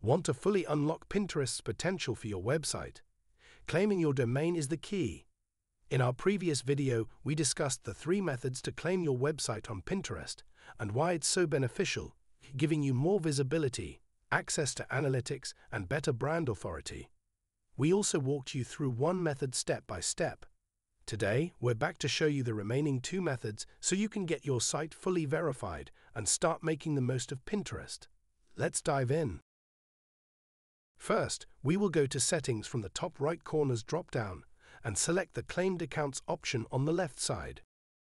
Want to fully unlock Pinterest's potential for your website? Claiming your domain is the key. In our previous video, we discussed the 3 methods to claim your website on Pinterest and why it's so beneficial, giving you more visibility, access to analytics, and better brand authority. We also walked you through one method step by step. Today, we're back to show you the remaining 2 methods so you can get your site fully verified and start making the most of Pinterest. Let's dive in. First, we will go to Settings from the top right corner's drop-down and select the Claimed Accounts option on the left side.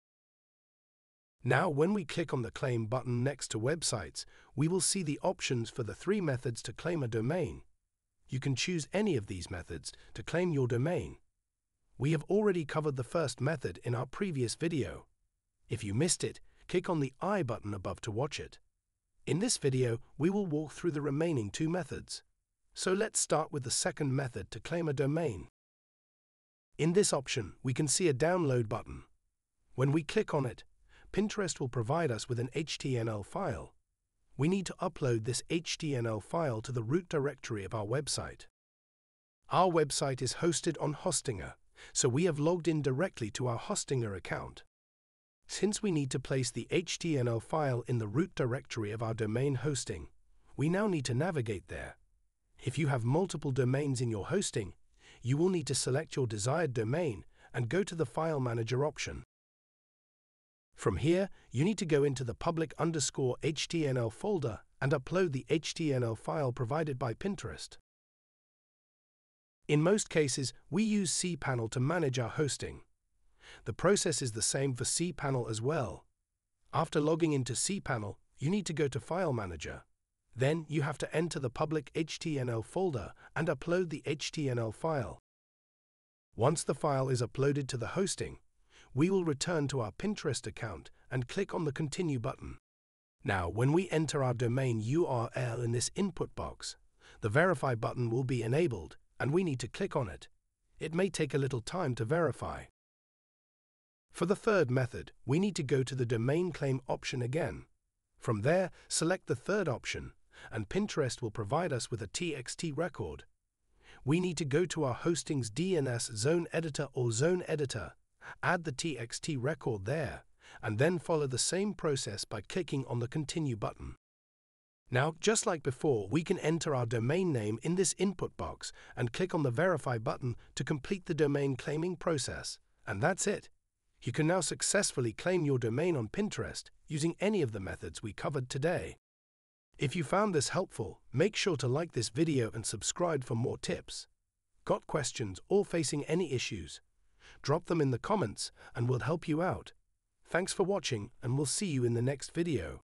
Now, when we click on the Claim button next to Websites, we will see the options for the 3 methods to claim a domain. You can choose any of these methods to claim your domain. We have already covered the first method in our previous video. If you missed it, click on the I button above to watch it. In this video, we will walk through the remaining 2 methods. So let's start with the second method to claim a domain. In this option, we can see a download button. When we click on it, Pinterest will provide us with an HTML file. We need to upload this HTML file to the root directory of our website. Our website is hosted on Hostinger, so we have logged in directly to our Hostinger account. Since we need to place the HTML file in the root directory of our domain hosting, we now need to navigate there. If you have multiple domains in your hosting, you will need to select your desired domain and go to the File Manager option. From here, you need to go into the public_HTML folder and upload the HTML file provided by Pinterest. In most cases, we use cPanel to manage our hosting. The process is the same for cPanel as well. After logging into cPanel, you need to go to File Manager. Then you have to enter the public HTML folder and upload the HTML file. Once the file is uploaded to the hosting, we will return to our Pinterest account and click on the Continue button. Now, when we enter our domain URL in this input box, the Verify button will be enabled, and we need to click on it. It may take a little time to verify. For the third method, we need to go to the Domain Claim option again. From there, select the third option, and Pinterest will provide us with a TXT record. We need to go to our hosting's DNS zone editor or zone editor, add the TXT record there, and then follow the same process by clicking on the Continue button. Now, just like before, we can enter our domain name in this input box and click on the Verify button to complete the domain claiming process. And that's it. You can now successfully claim your domain on Pinterest using any of the methods we covered today. If you found this helpful, make sure to like this video and subscribe for more tips. Got questions or facing any issues? Drop them in the comments and we'll help you out. Thanks for watching, and we'll see you in the next video.